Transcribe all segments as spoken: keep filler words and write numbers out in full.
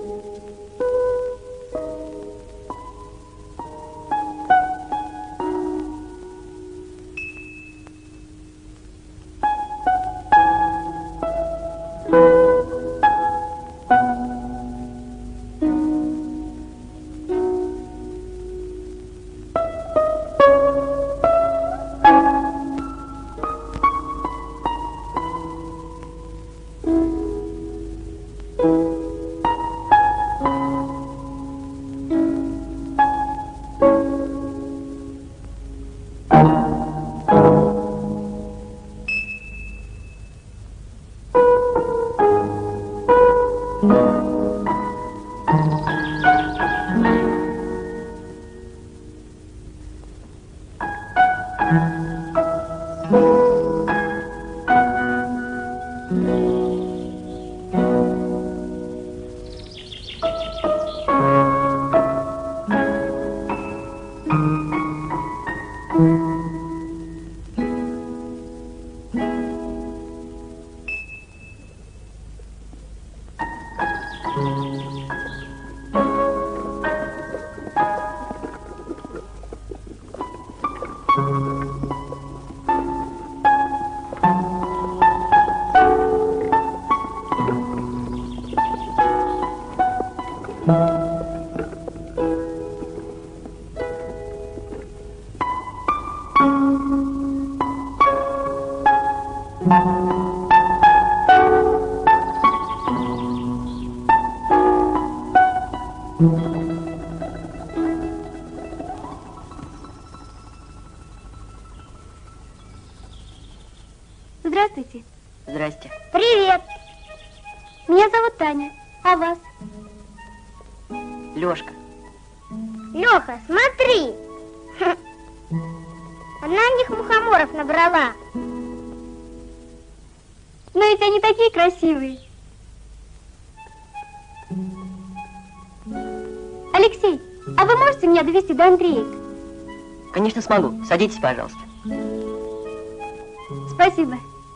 Здравствуйте. Здрасте. Привет. Меня зовут Таня. А вас? Лёшка. Лёха, смотри. Она на них мухоморов набрала. Но ведь они такие красивые. Алексей, а вы можете меня довести до Андреек? Конечно, смогу. Садитесь, пожалуйста. Спасибо.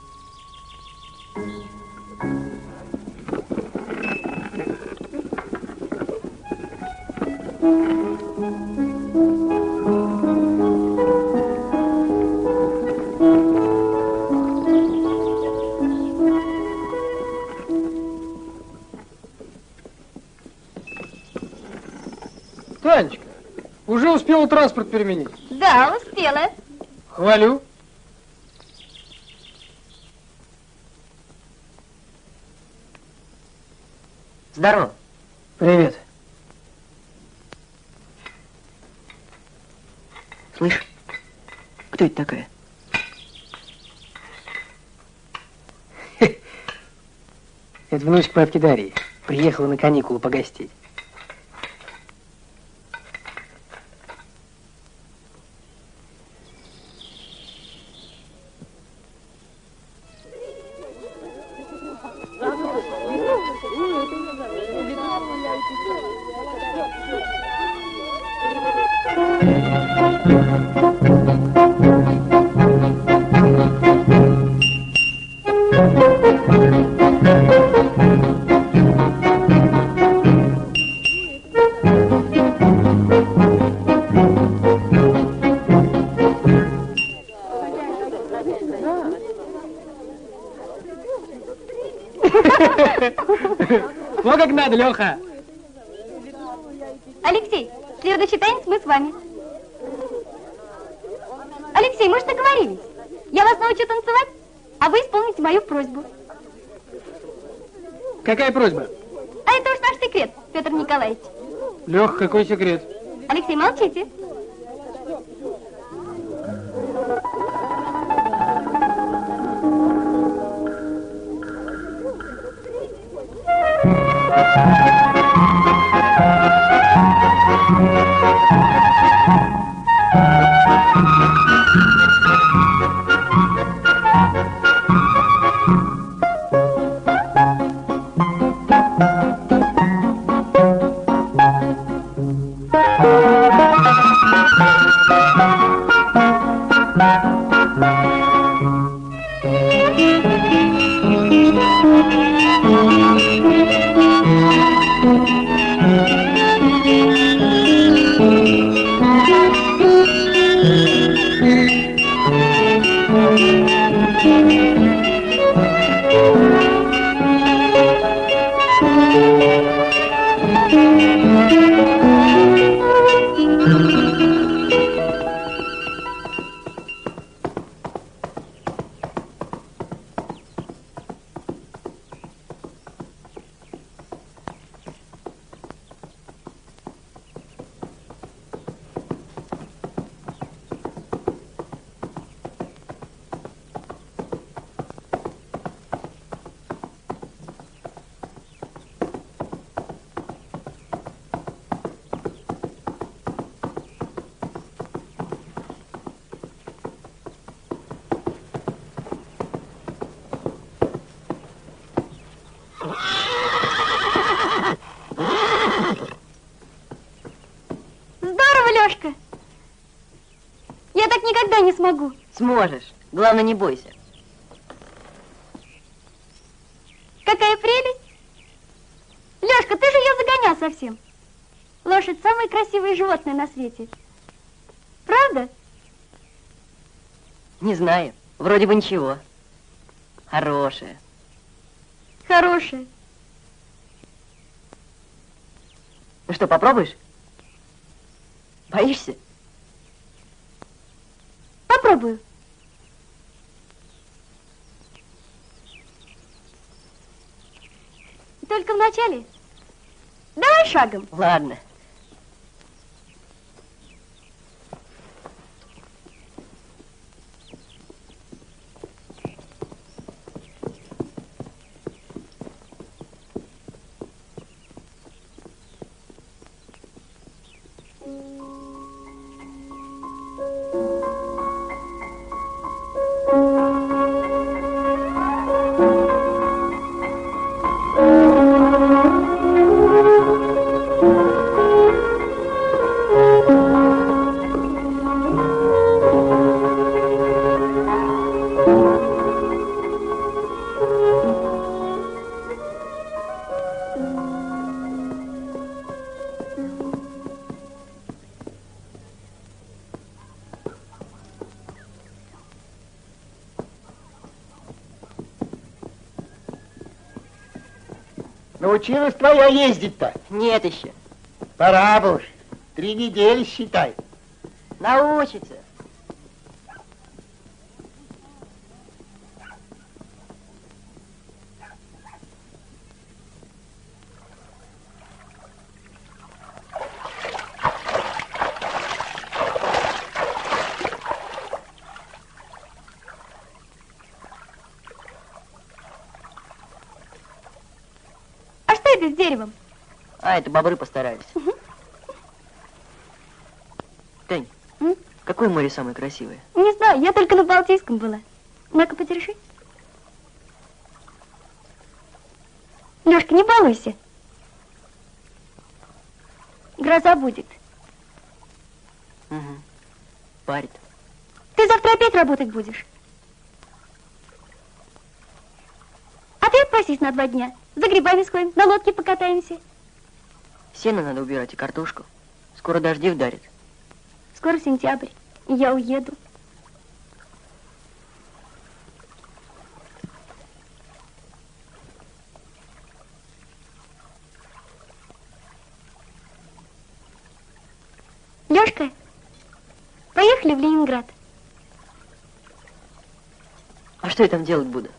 Танечка, уже успела транспорт переменить? Да, успела. Хвалю. Здорово. Привет. Слышь, кто это такая? Это внучка бабки Дарьи. Приехала на каникулы погостить. Вот как надо, Леха. Алексей, следующий танец мы с вами. Алексей, мы же договорились. Я вас научу танцевать, а вы исполните мою просьбу. Какая просьба? А это уж наш секрет, Петр Николаевич. Леха, какой секрет? Алексей, молчите. Thank you. смогу. Сможешь. Главное, не бойся. Какая прелесть! Лёшка, ты же ее загонял совсем. Лошадь самое красивое животное на свете. Правда? Не знаю. Вроде бы ничего. Хорошая. Хорошая. Ну что, попробуешь? Боишься? Попробую. Только вначале. Давай шагом. Ладно. Научилась твоя ездить-то? Нет еще. Пора бы уж. Три недели, считай. Научится. А что это с деревом? А, это бобры постарались. Угу. Тань, М? какое море самое красивое? Не знаю, я только на Балтийском была. Ну-ка, подержи. Лёшка, не балуйся. Гроза будет. Угу. Парит. Ты завтра опять работать будешь. А ты отпросись на два дня. За грибами сходим, на лодке покатаемся. Сено надо убирать и картошку. Скоро дожди вдарят. Скоро сентябрь, и я уеду. Лёшка, поехали в Ленинград. А что я там делать буду?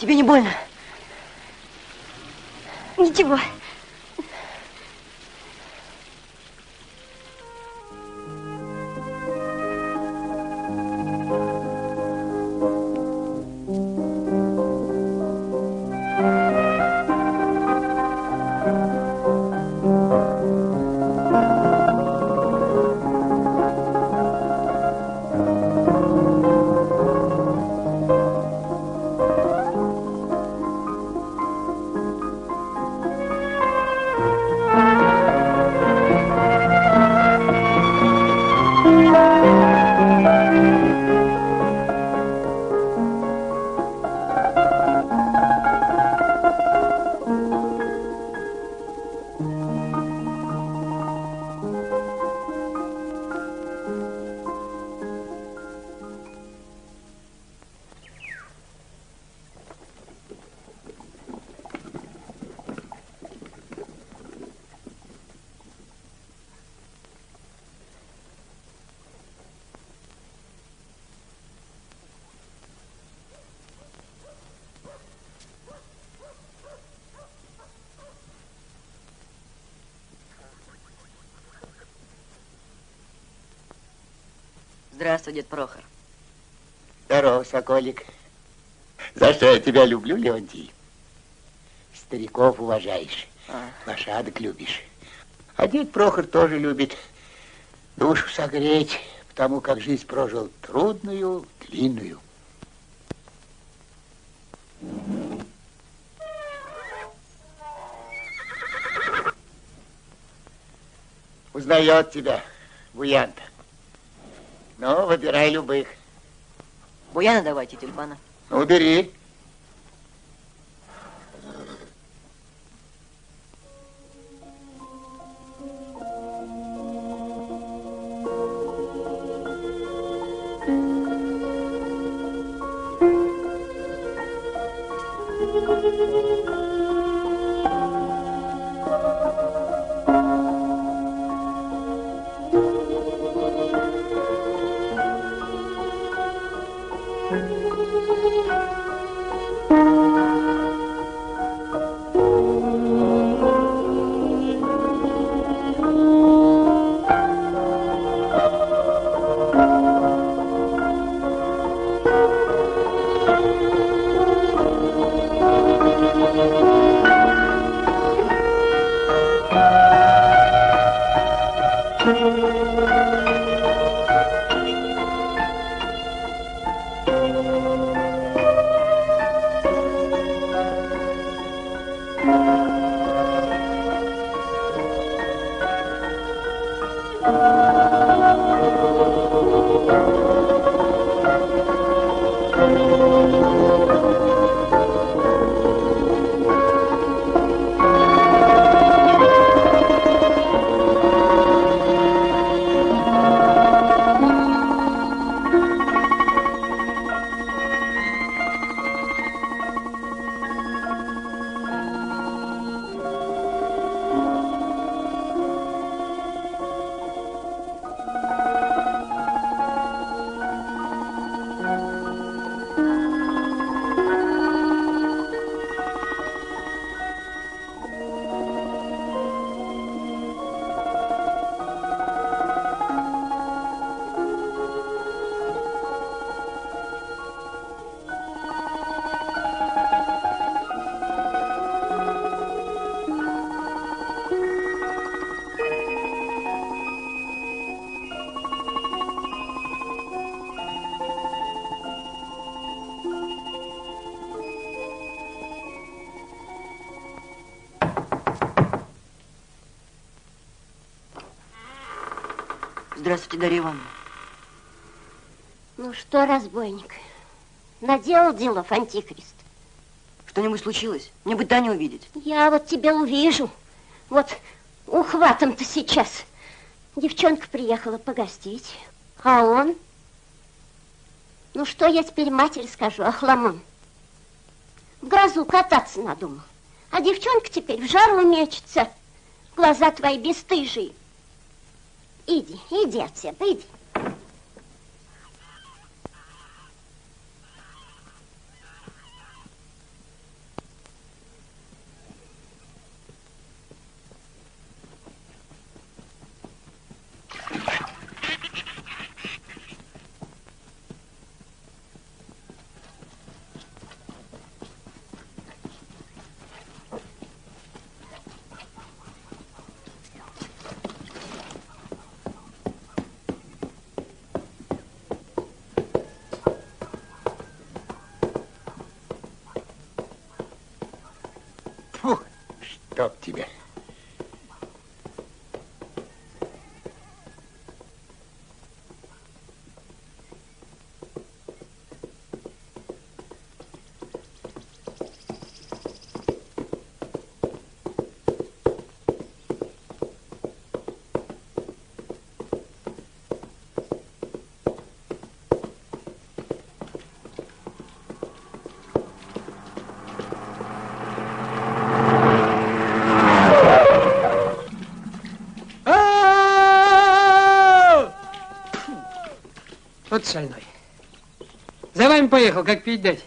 Тебе не больно? Ничего. Здравствуй, дед Прохор. Здорово, Соколик. За что я тебя люблю, Леонтий? Стариков уважаешь, А. лошадок любишь. А дед Прохор тоже любит душу согреть, потому как жизнь прожил трудную, длинную. Узнает тебя Буян-то. Ну, выбирай любых. Буяна давайте, тюльпана. Ну, бери. Здравствуйте, Дарья Ивановна. Ну что, разбойник, наделал делов антихрист? Что-нибудь случилось? Мне бы Таню увидеть. Я вот тебя увижу. Вот ухватом-то сейчас. Девчонка приехала погостить, а он... Ну что я теперь матери скажу, охламон? В грозу кататься надумал. А девчонка теперь в жару мечется. Глаза твои бесстыжие. Иди, иди отсюда, иди. чтоб тебе. Вот шальной. За вами поехал, как пить дать.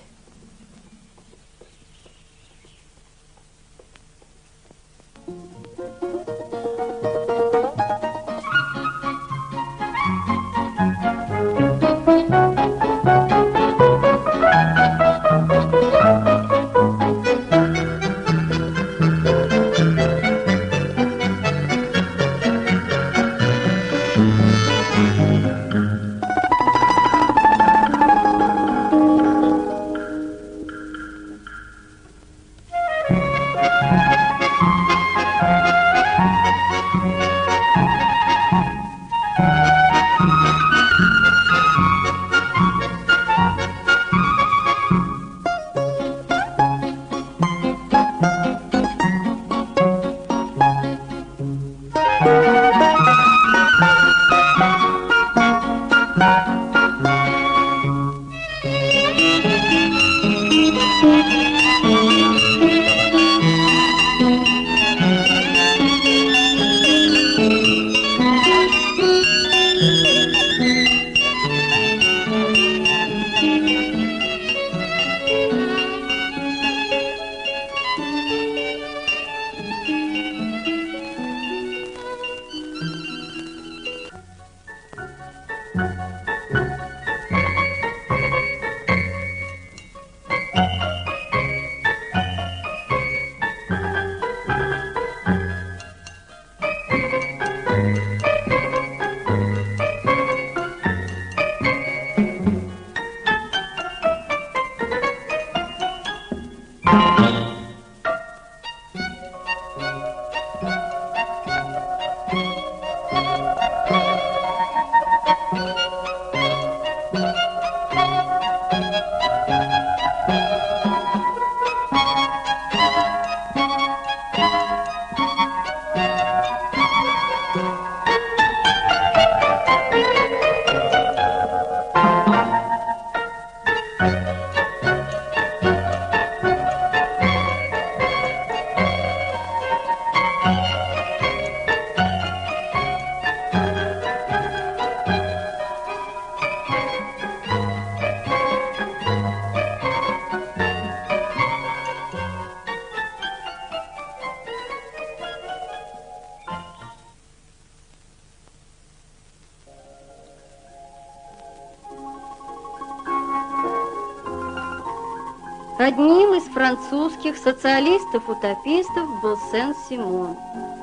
Одним из французских социалистов-утопистов был Сен-Симон.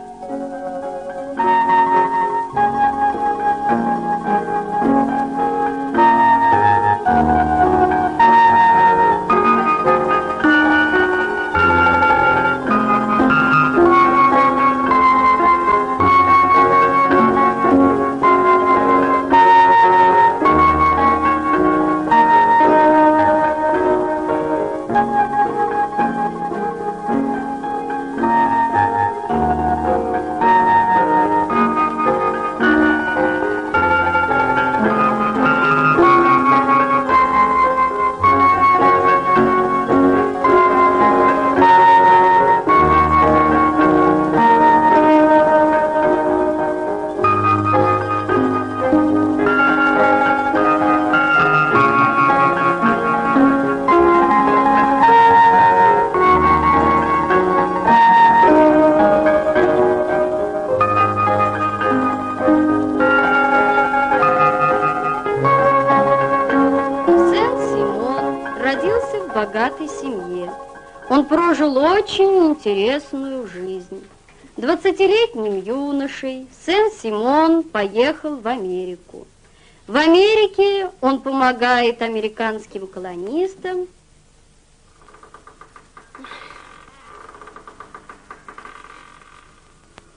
богатой семье. Он прожил очень интересную жизнь. Двадцатилетним юношей Сен-Симон поехал в Америку. В Америке он помогает американским колонистам.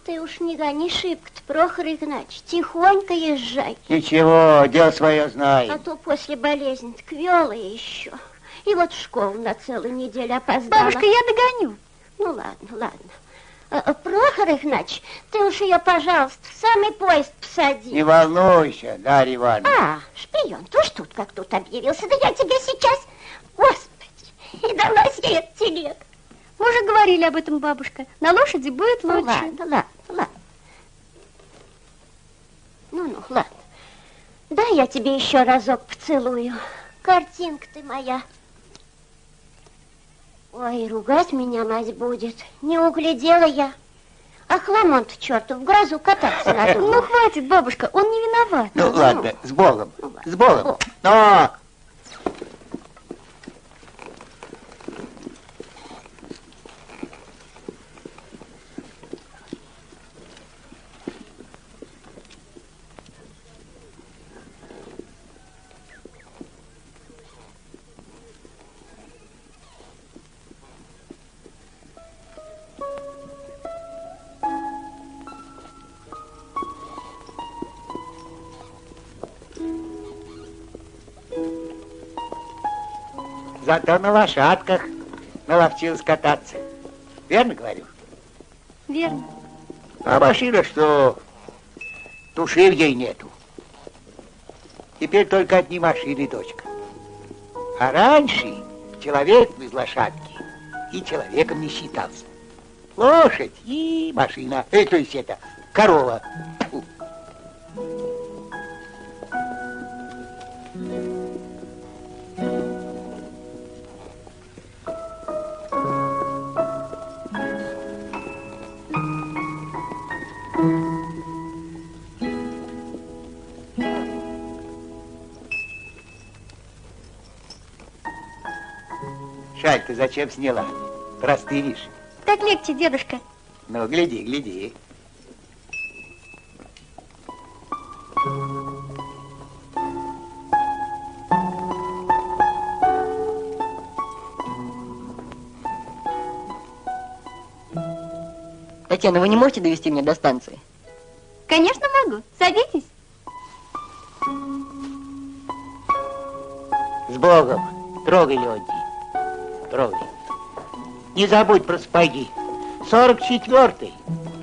Ты уж не гони шибко-то, Прохор Игнатьевич, тихонько езжай. Ничего, дело свое А знает. то после болезни квелая еще. И вот в школу на целую неделю опоздала. Бабушка, я догоню. Ну ладно, ладно. А, Прохор Игнатьевич, ты уж ее, пожалуйста, в самый поезд посади. Не волнуйся, Дарья Ивановна. А, шпион, ты уж тут как тут объявился. Да я тебе сейчас... Господи, и далась я эта телега. Мы уже говорили об этом, бабушка. На лошади будет Ну лучше. ладно, ладно, ладно. Ну-ну, ладно. Дай я тебе еще разок поцелую. Картинка ты моя. Ой, ругать меня мать будет. Не углядела я. А хламон-то черту в грозу кататься надо. Ну, хватит, бабушка, он не виноват. Ну, ладно, с Богом, Ну, ладно. с Богом. Но... Зато на лошадках наловчилась кататься. Верно говорю? Верно. А машина, что души в ей нету. Теперь только одни машины, дочка. А раньше человек без лошадки и человеком не считался. Лошадь и машина. Э, то есть это, корова. Фу. Шаль, ты зачем сняла? Простынешь. Так легче, дедушка. Ну, гляди, гляди. Татьяна, вы не можете довести меня до станции? Конечно, могу. Садитесь. С Богом. Трогай, Леонтий. Трогай. Не забудь про сапоги. Сорок четвертый.